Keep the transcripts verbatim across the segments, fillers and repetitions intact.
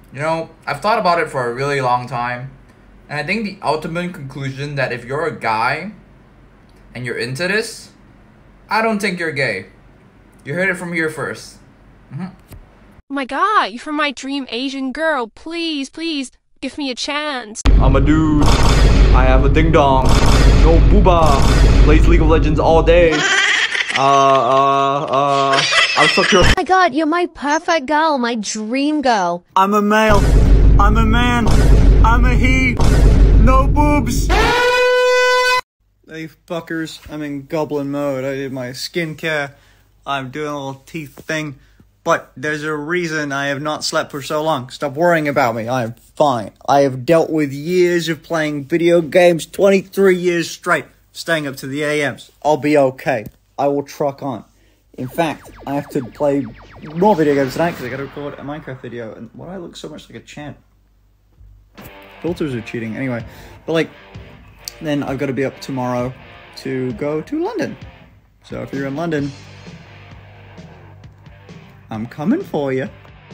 You know, I've thought about it for a really long time, and I think the ultimate conclusion that if you're a guy and you're into this, I don't think you're gay. You heard it from here first. Mm-hmm. Oh my god, you're my dream Asian girl. Please, please, give me a chance. I'm a dude. I have a ding dong. No booba. Plays League of Legends all day. Uh, uh, uh, I'll suck your- Oh my god, you're my perfect girl, my dream girl. I'm a male. I'm a man. I'm a he. No boobs. Hey fuckers, I'm in goblin mode. I did my skincare. I'm doing a little teeth thing. But there's a reason I have not slept for so long. Stop worrying about me. I am fine. I have dealt with years of playing video games, twenty-three years straight, staying up to the A Ms. I'll be okay. I will truck on. In fact, I have to play more video games tonight because I gotta record a Minecraft video. And why do I look so much like a champ? Filters are cheating. Anyway, but like, then I've got to be up tomorrow to go to London. So if you're in London, I'm coming for you.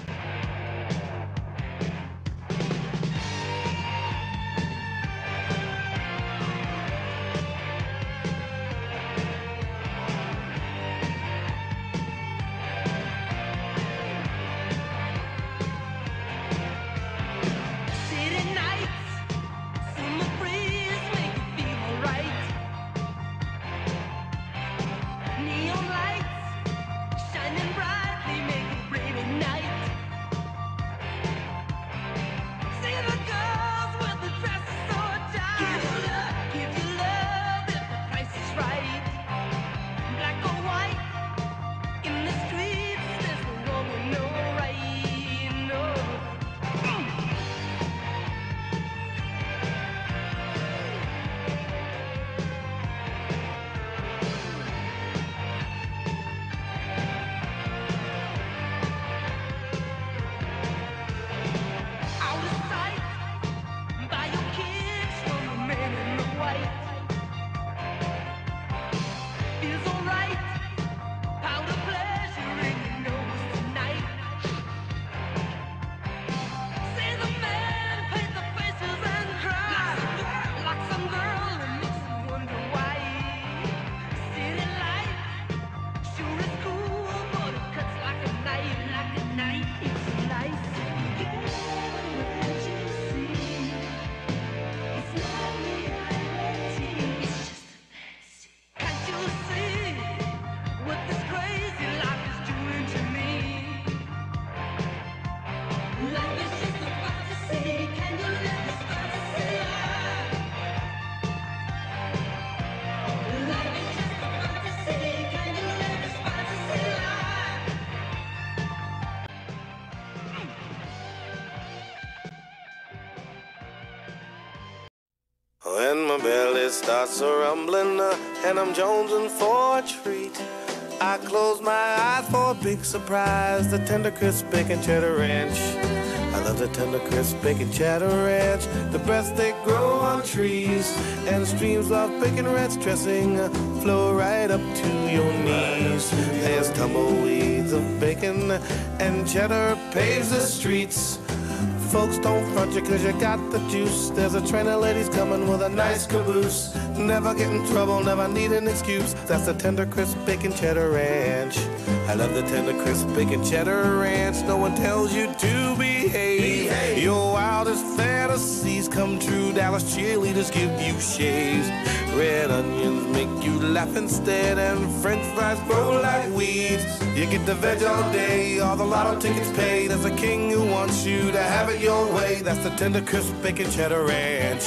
When my belly starts a rumbling uh, and I'm jonesing for a treat, I close my eyes for a big surprise, the tender crisp bacon cheddar ranch. I love the tender crisp bacon cheddar ranch, the best they grow on trees, and streams of bacon ranch dressing uh, flow right up to your knees. There's tumbleweeds of bacon and cheddar paves the streets. Folks, don't front you cause you got the juice. There's a train of ladies coming with a nice caboose. Never get in trouble, never need an excuse. That's the tender crisp bacon cheddar ranch. I love the tender crisp bacon cheddar ranch. No one tells you to behave. behave. Your wildest fantasies come true. Dallas cheerleaders give you shaves. Red onions make you laugh instead, and french fries grow like weeds. You get the veg all day, all the lotto tickets paid. There's a king who wants you to have it your way. That's the tender crisp bacon cheddar ranch.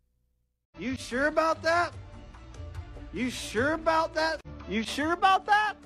You sure about that? You sure about that? You sure about that?